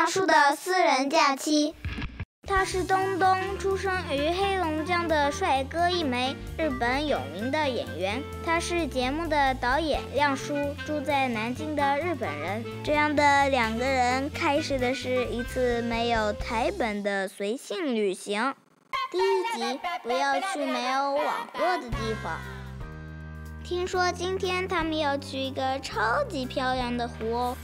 亮叔的私人假期。他是东东，出生于黑龙江的帅哥一枚，日本有名的演员。他是节目的导演亮叔，住在南京的日本人。这样的两个人开始的是一次没有台本的随性旅行。第一集，不要去没有网络的地方。听说今天他们要去一个超级漂亮的湖哦。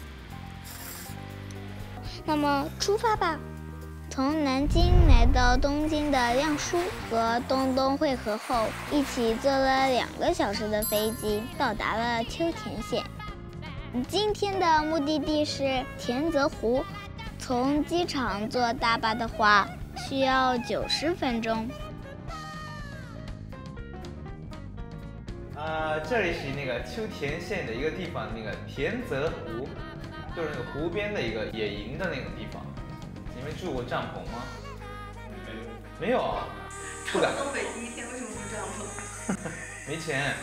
那么出发吧。从南京来到东京的亮叔和东东会合后，一起坐了2个小时的飞机，到达了秋田县。今天的目的地是田泽湖，从机场坐大巴的话需要90分钟。 这里是那个秋田县的一个地方，那个田泽湖，就是那个湖边的一个野营的那个地方。你们住过帐篷吗？没有啊，不敢。 东北第一天为什么住帐篷？ 没钱。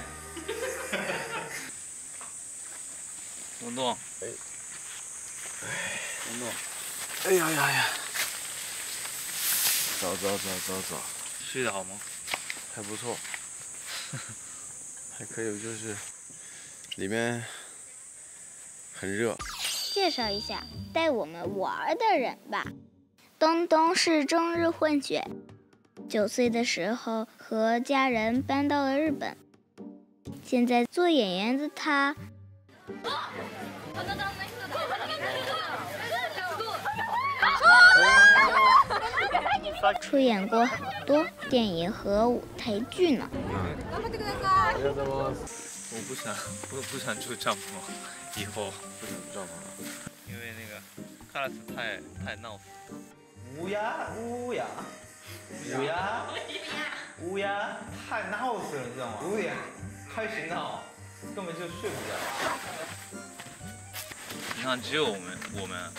东东， 东东，哎呀呀呀！走， 睡得好吗？ 还不错，还可以，就是里面很热。 介绍一下带我们玩的人吧。东东是中日混血，9岁的时候和家人搬到了日本。现在做演员的他，出演过很多电影和舞台剧呢。 我不想住帐篷，以后不想住帐篷了， 因为那个卡拉斯太闹腾。 乌鸦太闹死了，你知道吗？5点开始闹，根本就睡不着。 你看，只有我们。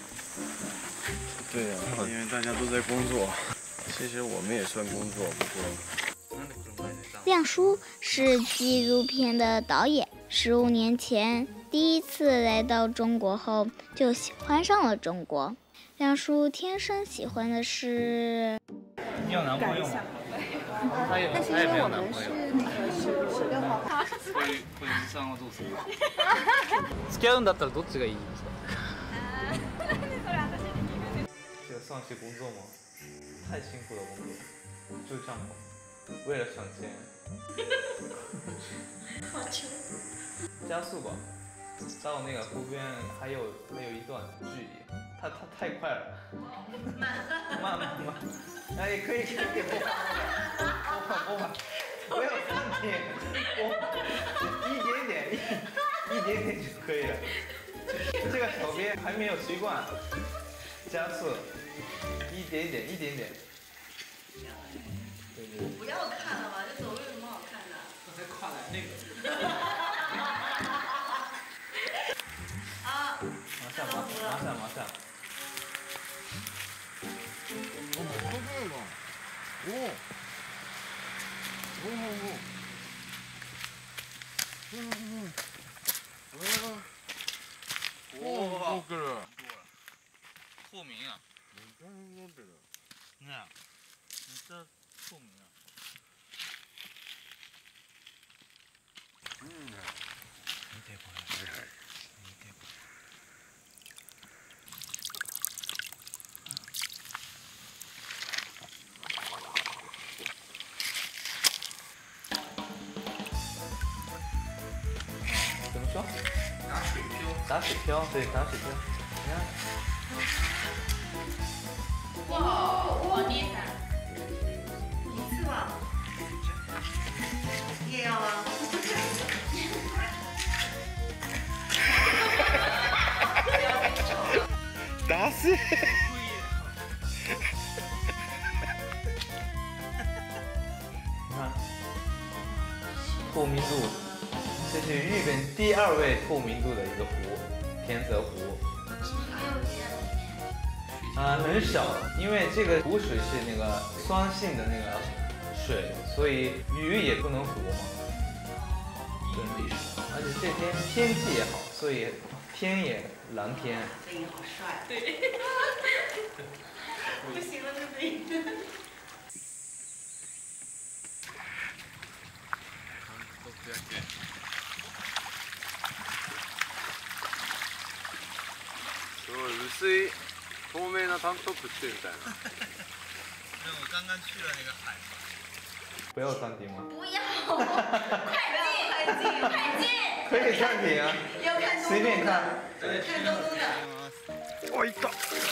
对呀，因为大家都在工作，其实我们也算工作，不过。 亮叔是纪录片的导演，15年前第一次来到中国后就喜欢上了中国。亮叔天生喜欢的是。 你有男朋友吗？他也没有男朋友。 16号。 こういうおじさんはどうする？ 付き合うんだったらどっちがいいですか？ 这个算是工作吗？太辛苦的工作，住帐篷，为了省钱。加速吧，到那个湖边还有一段距离，它太快了。慢，哎，可以播吧，不要3点，一点点就可以了。这个手边还没有习惯，加速，一点点。对。 不要看了吧，这走路有什么好看的？ 刚才跨栏那个。 啊！ 马上。 哇，透明啊！那，你这透明啊！見てこれ。 怎么说？打水漂，对，打水漂。你看。 哇，厉害！一次吧。你也要吗？ 打死！ 你看，透明度，这是日本第2位透明度的一个湖，田泽湖。很少，因为这个湖水是那个酸性的那个水，所以鱼也不能活嘛。对，而且这天天气也好，所以天野蓝天。 背影好帅。对。不行了，这背影。 すごい薄い透明なタンクトップ着てるみたいな。 那我刚刚去了那个海。 不要暂停吗？ 不要，快进，快进！ 可以暂停啊， 要看随便看。 看东东的。 哦，いった。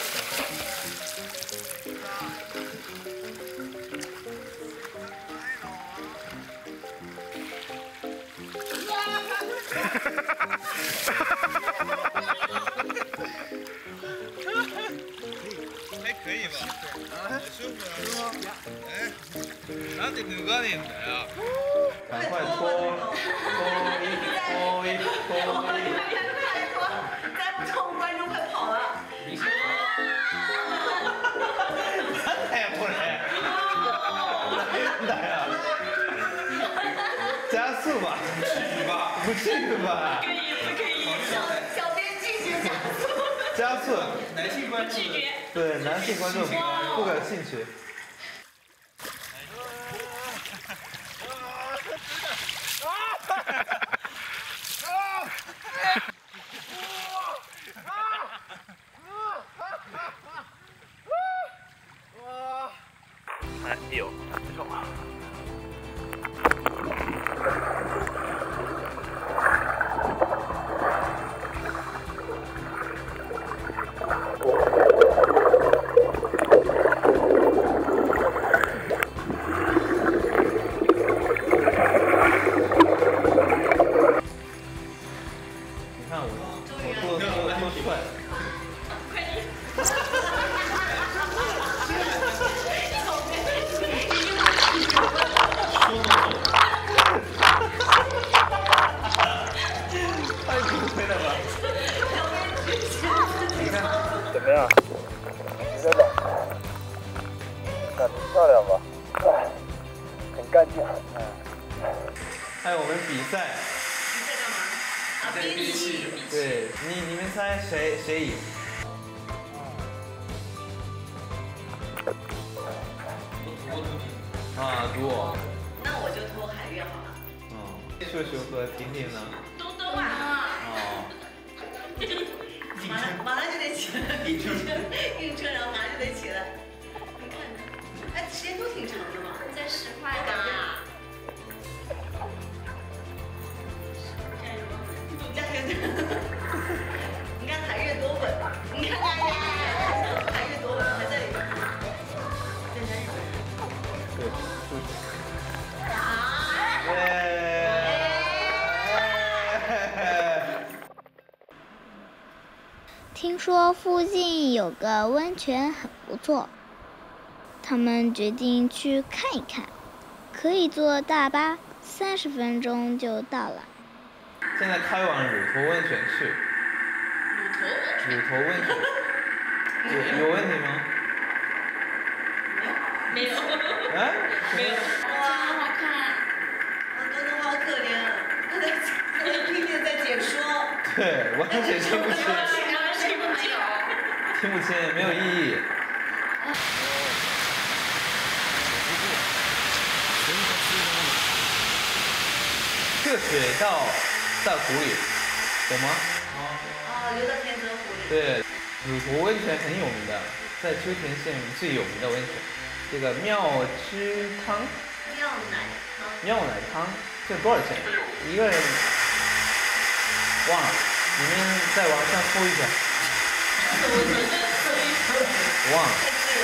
还可以吧？啊，舒服啊，是吗？哎，なんで脱がねえんだよ。 赶快脱一。 快脱！再不脱，观众快跑了。 なんだよこれ。なんだよ。加速吧。不至于吧？ 可以。小编拒绝加速。 加速。 男性观众。 对，男性观众不感兴趣。 はい、いいよ。 你看我多帅。太不会了吧？你看怎么样？你觉得？很漂亮吧？很干净。 还有我们比赛。 你在干嘛？啊，憋气。 对，你们猜谁赢？啊，赌我。 那我就脱海月好了。 秀秀和婷婷呢？ 东东啊。 哦。 马上就得起来，晕车，然后马上就得起来。你看看，哎，时间都挺长的嘛。 再10块的。 加油！你看海月多稳，你看海月多稳，还在里边。变成日本人。 对，出去。 听说附近有个温泉很不错，他们决定去看一看。可以坐大巴，30分钟就到了。 现在开往乳头温泉去。乳头温泉。有问题吗？ 没有。 啊？ 没有。哇，好看。东东好可怜，他在拼命在解说。 对，完全听不清。听不清，没有意义。这个水到湖里，懂吗？ 流到天泽湖里。 对，乳头温泉很有名的，在秋田县最有名的温泉。这个妙汁汤。妙奶汤，这多少钱？一个人忘了，你们在网上搜一下。忘了。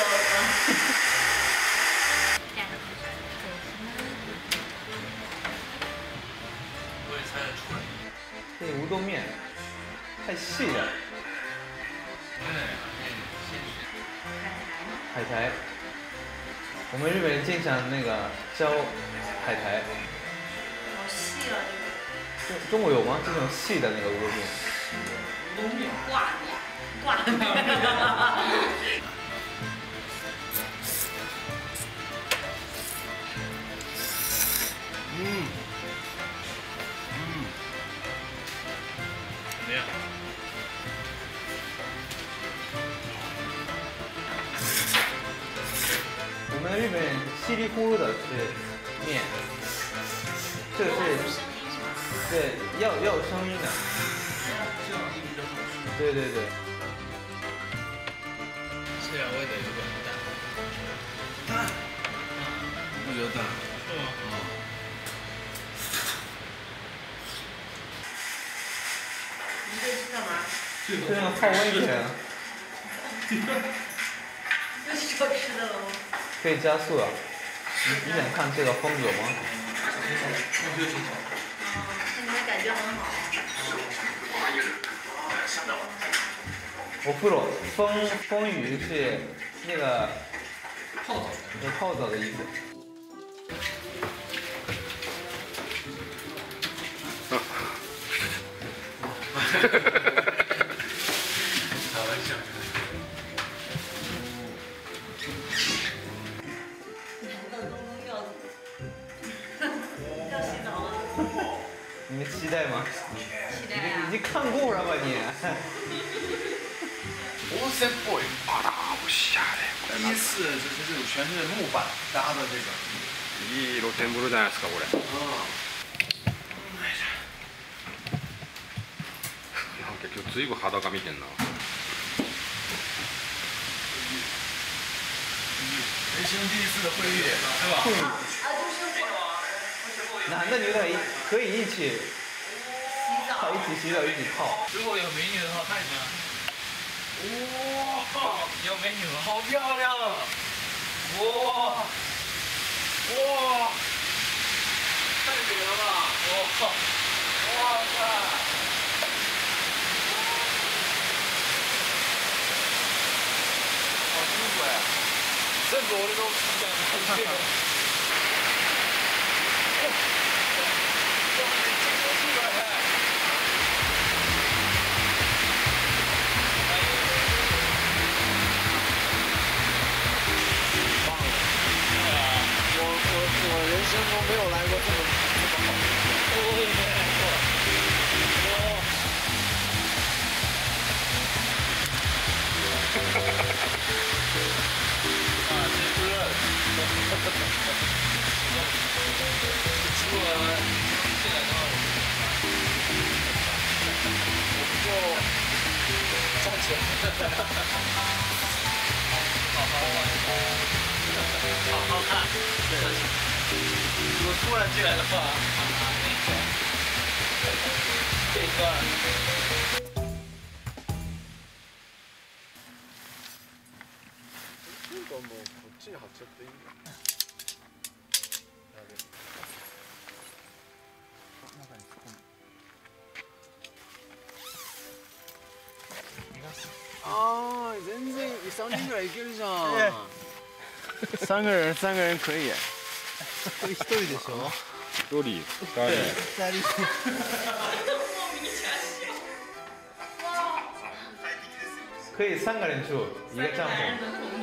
我也猜得出来。 这乌冬面太细了。海苔。我们日本人经常那个教海苔。 好细啊，这个。 中国有吗？这种细的那个乌冬面？ 乌冬面挂的面。 怎么样？ 能日本人稀里呼噜的吃面，这个是对要有声音的。对对对。 这样味道有点淡。不觉得淡？是吗？ 你这是干嘛？ 这样泡温泉。 又是找吃的了吗？ 可以加速啊！你想看这个风格吗？ 那你还感觉很好。 我不懂，风雨是那个泡澡的意思。 开玩笑。 要洗澡了。 你们期待吗？ 期待呀。 你看过了吧你？ 温泉っぽい。あら、おしゃれ。 第一次就是这种全是木板搭的这个。 いい露天風呂じゃないですかこれ。なんか今日ずいぶん裸見てんな。 人生第一次的会议，是吧？ 男的女的可以一起泡，一起洗澡，一起泡。 如果有美女的话，看你们。哇，有美女了，好漂亮！哇，哇，太美了吧！哇，哇塞！好舒服哎！全部俺のみたいな感じで。 我人生中没有来过这么好。 我也没来过。啊，这不热。如果进来的话，我们就站起来。好好玩，好好看。如果突然进来的话，这一段。 这个もうこっちに貼っちゃっていいんだ。あー、全然3人ぐらいいけるじゃん。3个人可以。 1人でしょ 1人、2人。 可以3个人住一个帐篷。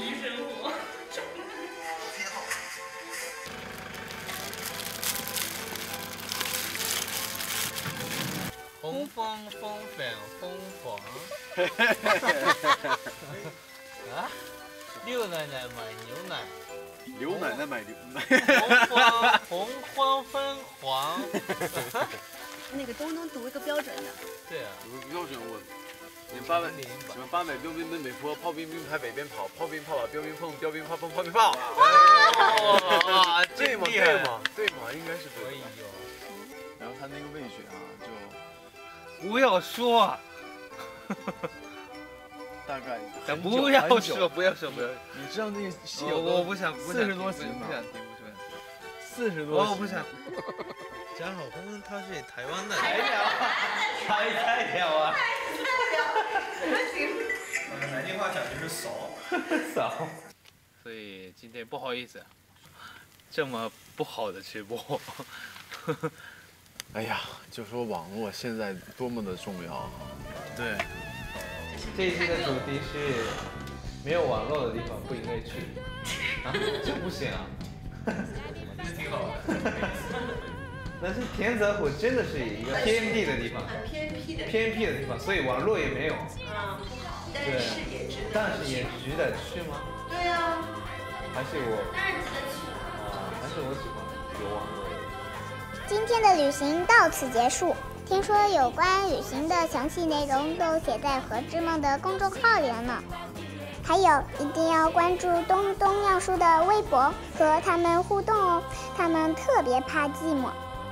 红枫枫粉枫黄。啊？六奶奶买牛奶。 刘奶奶买牛奶。 红黄分黄。 那个都能读一个标准的。 对啊。 有个标准我。什么八百标兵奔北坡，炮兵兵排北边跑，炮兵炮把标兵碰，标兵炮碰炮兵炮。 哇， 对吗？对吗？应该是对的。然后他那个味觉啊，就不要说。 大概不要说，不要说。 你知道那个戏有我不想 40多集吗？40多集。 我不想。江好红他是台湾的。 菜鸟啊！ 南京话讲就是少。 所以今天不好意思，这么不好的直播。 哎呀，就说网络现在多么的重要啊！ 对。 这一期的主题是没有网络的地方不应该去。啊，这不行啊。 挺好的。 但是田泽湖真的是一个偏僻的地方， 很偏僻的地方，所以网络也没有。 不好，但是也值得。 但是也值得去吗？ 对呀。 还是我喜欢有网络的。 今天的旅行到此结束。听说有关旅行的详细内容都写在和之梦的公众号里了呢。还有，一定要关注东东亮叔的微博，和他们互动哦，他们特别怕寂寞。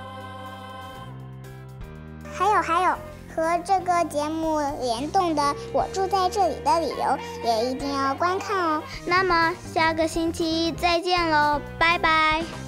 还有，和这个节目联动的《我住在这里的理由》也一定要观看哦。那么下个星期一再见喽，拜拜。